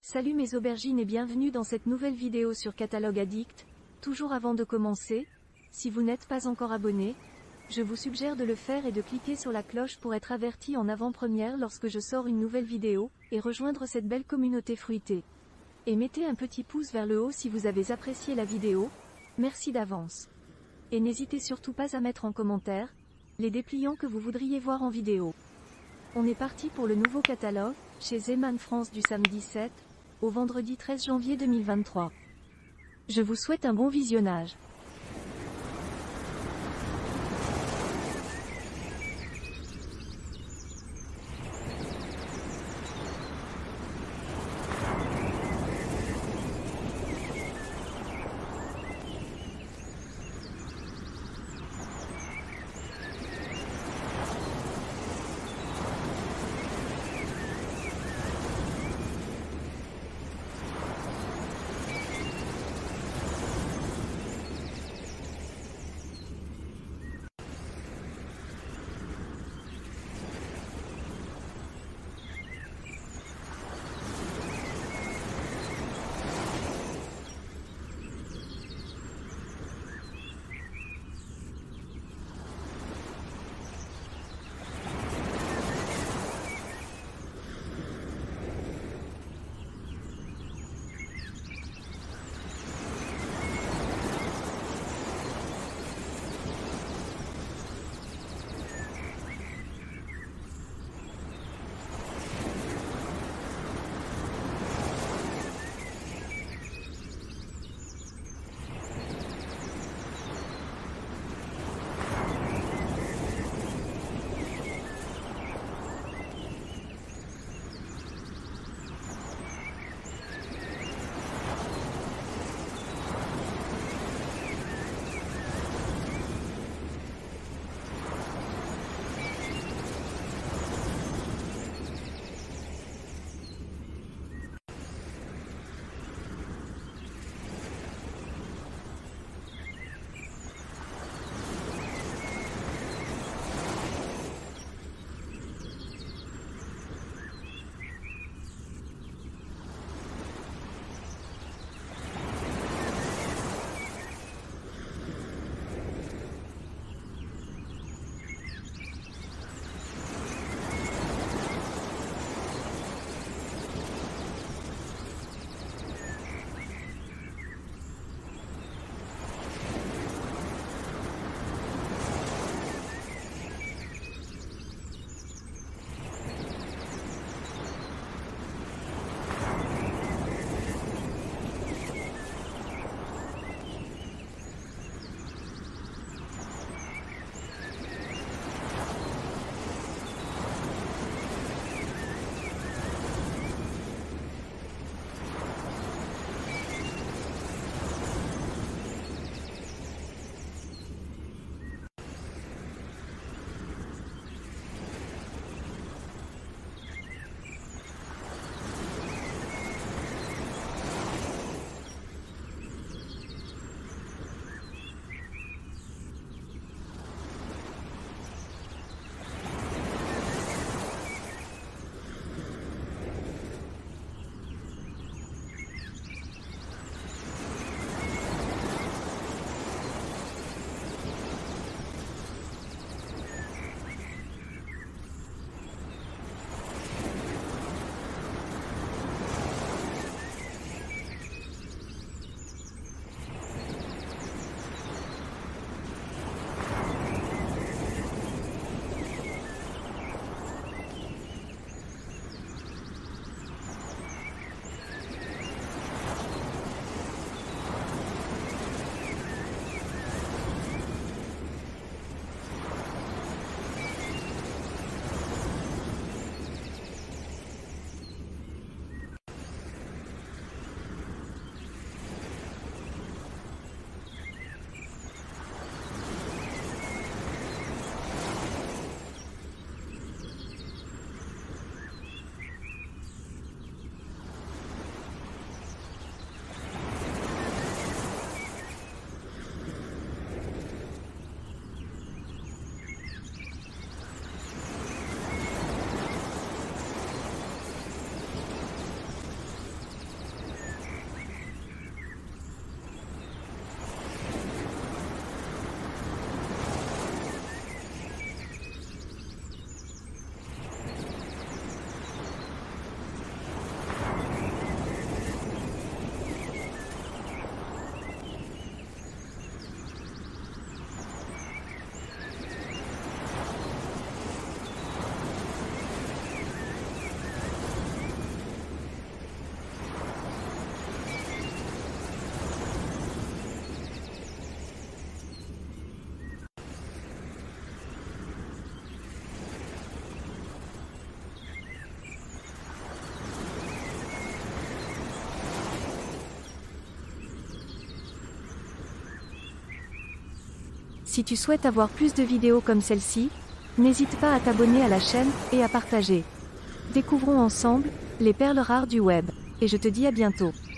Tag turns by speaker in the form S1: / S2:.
S1: Salut mes aubergines et bienvenue dans cette nouvelle vidéo sur Catalogue Addict. Toujours avant de commencer, si vous n'êtes pas encore abonné, je vous suggère de le faire et de cliquer sur la cloche pour être averti en avant-première lorsque je sors une nouvelle vidéo, et rejoindre cette belle communauté fruitée. Et mettez un petit pouce vers le haut si vous avez apprécié la vidéo, merci d'avance. Et n'hésitez surtout pas à mettre en commentaire les dépliants que vous voudriez voir en vidéo. On est parti pour le nouveau catalogue, chez Zeman France du samedi 7 au vendredi 13 janvier 2023. Je vous souhaite un bon visionnage. Si tu souhaites avoir plus de vidéos comme celle-ci, n'hésite pas à t'abonner à la chaîne, et à partager. Découvrons ensemble, les perles rares du web. Et je te dis à bientôt.